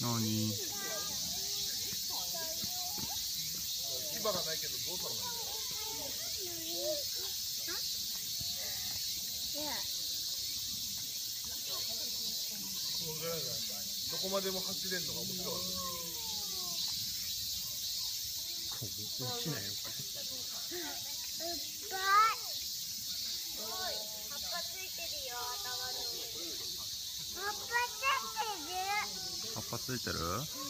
なに。 牙がないけどゾウさんなんだよ。このぐらいだ。どこまでも走れんのが面白い。 落ちないのかい。 葉っぱついてるよ、頭の上。葉っぱついてる。 葉っぱついてる。